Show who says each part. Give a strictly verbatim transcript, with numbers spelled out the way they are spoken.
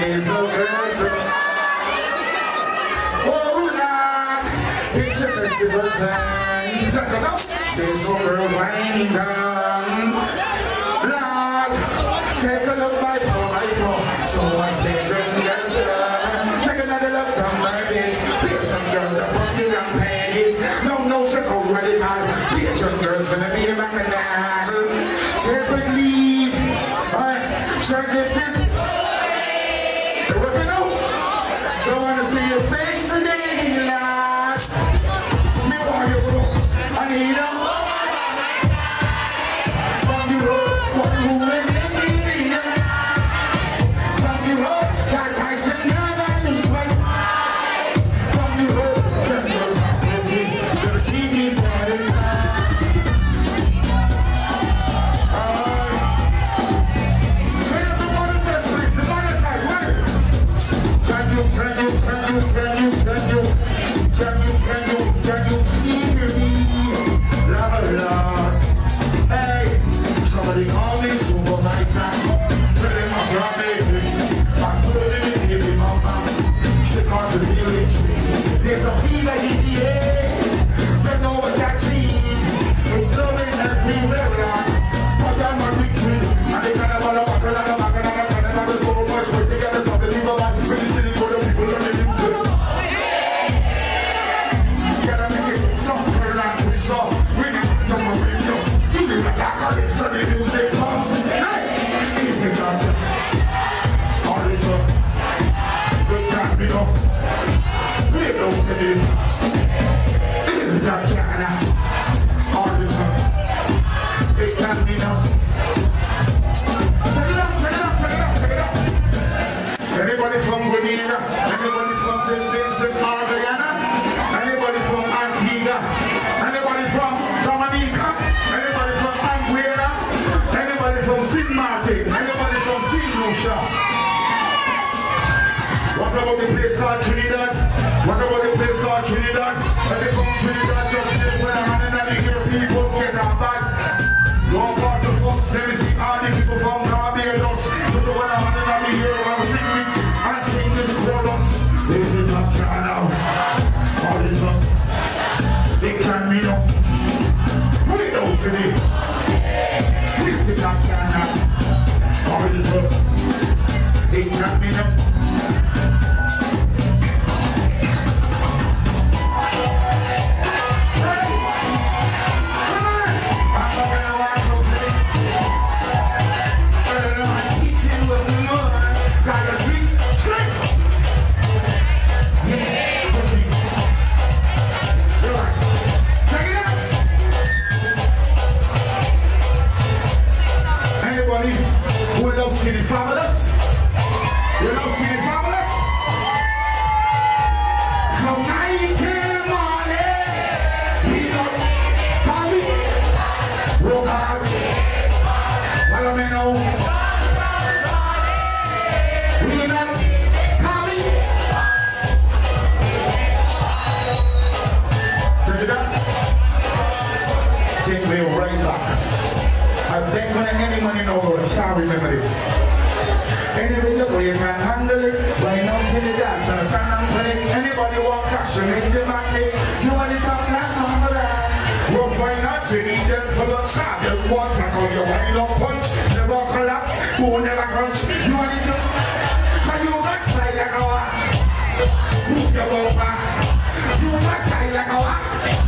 Speaker 1: There's no girls. Oh, Lord, it's a festival time. There's no girl whining down. Lord, take a look by four by four. So much danger in girls love. Take another look down my bitch. Bitch and girls up on your young panties. No, no, she go ready hard. Bitch and girls in the beer back and down. Take a leave. Sure, if this. What you know? Don't want to see your face today, lad. Me want you to. I need a. From you road, what you win in me. From you road, that Tyson never lose weight. From you road, that goes up with you. The T V satisfied. Can you, can you, can you, can you, can you, can you, can you, can you hear me? Love, Lord. Hey, somebody call me Supervisor. Tell him I'm dramatic. I'm putting it in the mama. She calls the village. There's a fever in the air. Don't know what's that cheese. It's blowing everywhere, Lord. But I'm not victory. And they can't have a lot of back and a back and a back and a back. So much work together, so the people back. Anybody from Grenada? Anybody from Saint Vincent, Margayana? Anybody from Antigua? Anybody from Dominica? Anybody from Anguilla? Anybody from Saint Martin? Anybody from Saint Lucia? What about the place called Trinidad? What about the place called Trinidad? When they come Trinidad, just take with a hand and they hear people get a bag. Don't pass the first, let me see all the people from Barbados. Put the one hand and they hear when we sing with and sing this chorus. This is not Canada. All this up. They can me up. We don't see it. This is not Canada. All this up. They can me up. Who loves Skinny Fabulous? You love Skinny Fabulous? From night till morning, we got Bobby, walk out, follow me now. We got Bobby. Check it out. Take me right back. I think when any money no go, can't remember this. Anyway, you go, you can handle it. When you don't get the dance, and stand and play. Anybody want cash, you make the money. You want the top class, number that. Rough finance, you need them for lunch. Can't them want to come, you wind up punch. Never collapse, bone never crunch. You want it to, can you got slide like a walk? Move your bumper. You got slide like a walk.